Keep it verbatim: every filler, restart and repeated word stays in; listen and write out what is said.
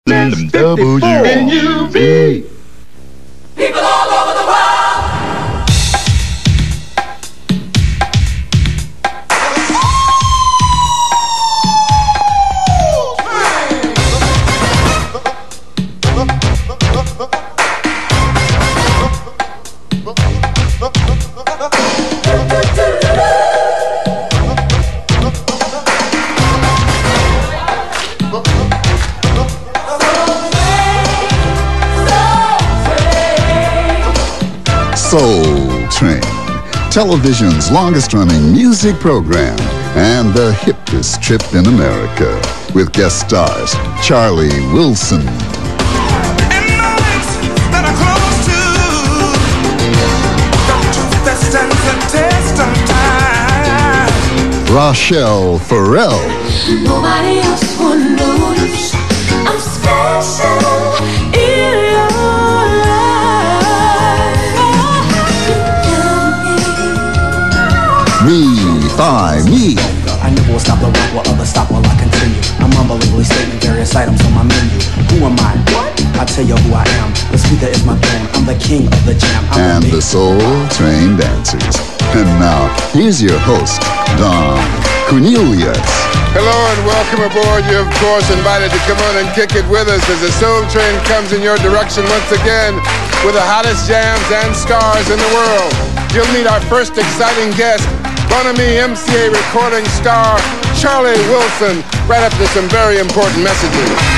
W N U V. People all over the world. Soul Train, television's longest-running music program and the hippest trip in America, with guest stars Charlie Wilson, And nights that are close to the test and the test of time. Rachelle Ferrell, Nobody else will notice I'm special in your life. Me by Me, I never will stop the rock while others stop while I continue. I'm unbelievably stating various items on my menu. Who am I? What? I tell you who I am. The speaker is my throne. I'm the king of the jam. I'm and the Soul Train dancers. And now, here's your host, Don Cornelius. Hello and welcome aboard. You're of course invited to come on and kick it with us as the Soul Train comes in your direction once again with the hottest jams and stars in the world. You'll meet our first exciting guest, Bonami M C A recording star Charlie Wilson, right after some very important messages.